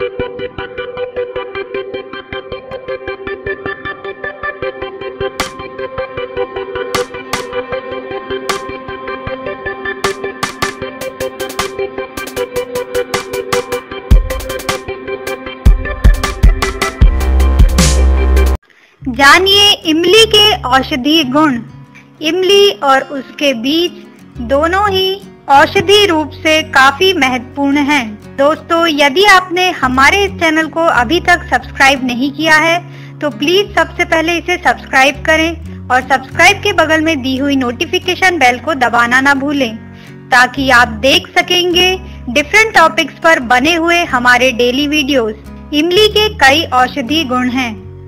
जानिए इमली के औषधीय गुण। इमली और उसके बीज दोनों ही औषधि रूप से काफी महत्वपूर्ण हैं। दोस्तों, यदि आपने हमारे इस चैनल को अभी तक सब्सक्राइब नहीं किया है तो प्लीज सबसे पहले इसे सब्सक्राइब करें और सब्सक्राइब के बगल में दी हुई नोटिफिकेशन बेल को दबाना ना भूलें, ताकि आप देख सकेंगे डिफरेंट टॉपिक्स पर बने हुए हमारे डेली वीडियोस। इमली के कई औषधीय गुण हैं।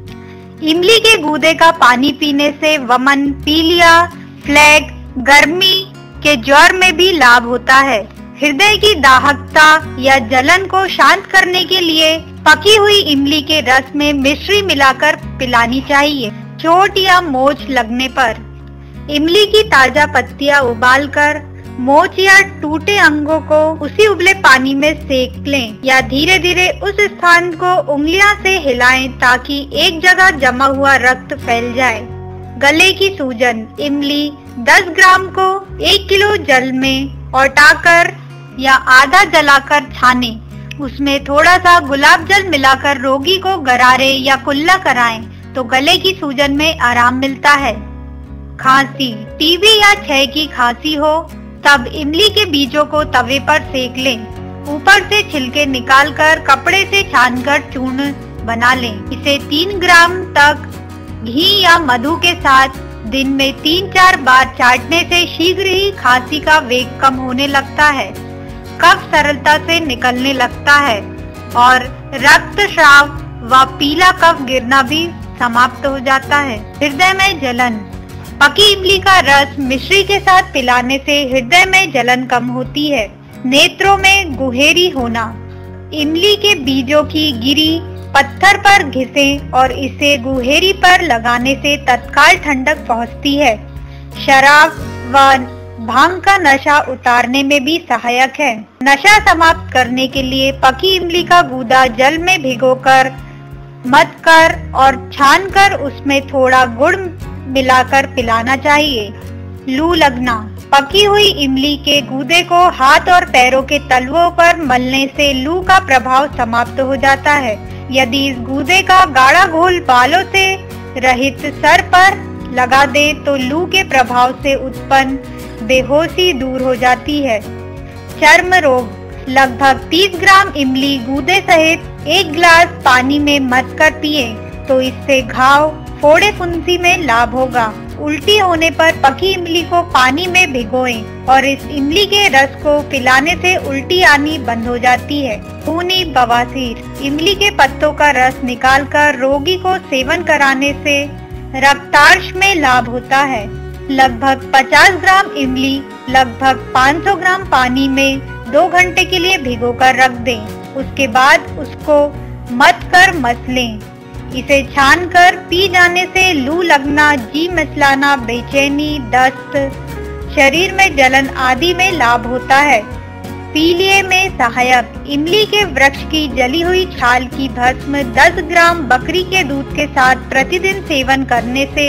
इमली के गूदे का पानी पीने से वमन, पीलिया, फ्लैग, गर्मी के ज्वर में भी लाभ होता है। हृदय की दाहकता या जलन को शांत करने के लिए पकी हुई इमली के रस में मिश्री मिलाकर पिलानी चाहिए। चोट या मोच लगने पर इमली की ताजा पत्तियां उबालकर मोच या टूटे अंगों को उसी उबले पानी में सेक लें या धीरे धीरे उस स्थान को उंगलियां से हिलाएं ताकि एक जगह जमा हुआ रक्त फैल जाए। गले की सूजन, इमली 10 ग्राम को 1 किलो जल में औटाकर या आधा जलाकर छाने, उसमें थोड़ा सा गुलाब जल मिलाकर रोगी को गरारे या कुल्ला कराएं तो गले की सूजन में आराम मिलता है। खांसी, टीबी या क्षय की खांसी हो तब इमली के बीजों को तवे पर सेक लें। ऊपर से छिलके निकालकर कपड़े से छानकर चूर्ण बना लें। इसे 3 ग्राम तक घी या मधु के साथ दिन में 3-4 बार चाटने से शीघ्र ही खांसी का वेग कम होने लगता है, कफ सरलता से निकलने लगता है और रक्तस्राव व पीला कफ गिरना भी समाप्त हो जाता है। हृदय में जलन, पकी इमली का रस मिश्री के साथ पिलाने से हृदय में जलन कम होती है। नेत्रों में गुहेरी होना, इमली के बीजों की गिरी पत्थर पर घिसें और इसे गुहेरी पर लगाने से तत्काल ठंडक पहुंचती है। शराब व भांग का नशा उतारने में भी सहायक है। नशा समाप्त करने के लिए पकी इमली का गूदा जल में भिगोकर मथकर और छानकर उसमें थोड़ा गुड़ मिलाकर पिलाना चाहिए। लू लगना, पकी हुई इमली के गूदे को हाथ और पैरों के तलवों पर मलने से लू का प्रभाव समाप्त हो जाता है। यदि इस गूदे का गाढ़ा घोल बालों से रहित सर पर लगा दे तो लू के प्रभाव से उत्पन्न बेहोशी दूर हो जाती है। चर्म रोग, लगभग 30 ग्राम इमली गूदे सहित 1 गिलास पानी में मथकर पिए तो इससे घाव, फोड़े, फुंसी में लाभ होगा। उल्टी होने पर पकी इमली को पानी में भिगोएं और इस इमली के रस को पिलाने से उल्टी आनी बंद हो जाती है। खूनी बवासीर, इमली के पत्तों का रस निकालकर रोगी को सेवन कराने से रक्तार्श में लाभ होता है। लगभग 50 ग्राम इमली लगभग 500 ग्राम पानी में 2 घंटे के लिए भिगोकर रख दें। उसके बाद उसको मथकर मसलें। इसे छानकर पी जाने से लू लगना, जी मिचलाना, बेचैनी, दस्त, शरीर में जलन आदि में लाभ होता है। पीलिये में सहायक, इमली के वृक्ष की जली हुई छाल की भस्म 10 ग्राम बकरी के दूध के साथ प्रतिदिन सेवन करने से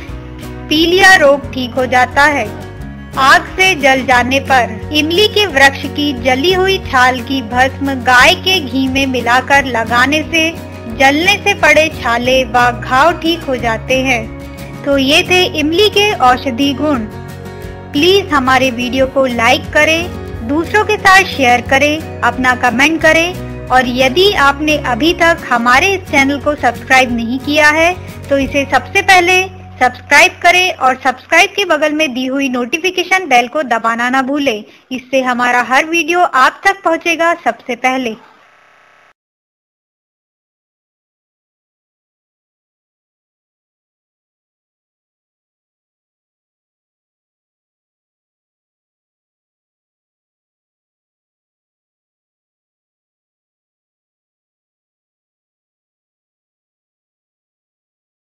पीलिया रोग ठीक हो जाता है। आग से जल जाने पर इमली के वृक्ष की जली हुई छाल की भस्म गाय के घी में मिलाकर लगाने से जलने से पड़े छाले व घाव ठीक हो जाते हैं। तो ये थे इमली के औषधि गुण। प्लीज हमारे वीडियो को लाइक करें, दूसरों के साथ शेयर करें, अपना कमेंट करें और यदि आपने अभी तक हमारे इस चैनल को सब्सक्राइब नहीं किया है तो इसे सबसे पहले सब्सक्राइब करें और सब्सक्राइब के बगल में दी हुई नोटिफिकेशन बेल को दबाना ना भूलें। इससे हमारा हर वीडियो आप तक पहुंचेगा सबसे पहले।